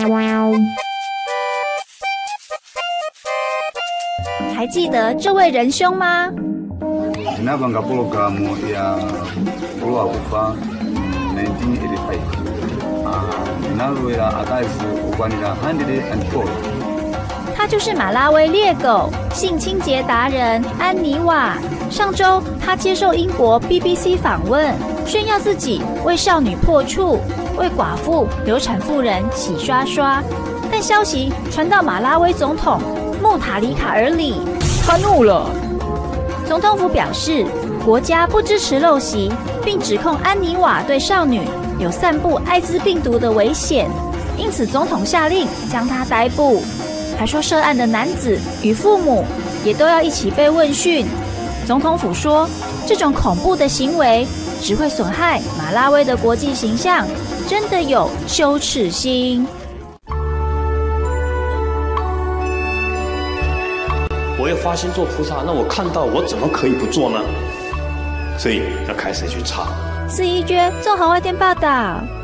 还记得这位仁兄吗？ Sinabanga programu ya Pulau Kufa 1985. Nalwela ataifu ukwanira 104. 他就是马拉维猎狗性清洁达人安妮瓦。上周，他接受英国 BBC 访问，炫耀自己为少女破处，为寡妇、流产妇人洗刷刷。但消息传到马拉维总统穆塔里卡耳里， 他怒了。 总统府表示，国家不支持陋习，并指控安妮瓦对少女有散布艾滋病毒的危险，因此总统下令将他逮捕。还说涉案的男子与父母也都要一起被问讯。总统府说，这种恐怖的行为只会损害马拉维的国际形象，真的有羞耻心。 我要发心做菩萨，那我看到我怎么可以不做呢？所以要开始去查。 4一觉综合外电报道。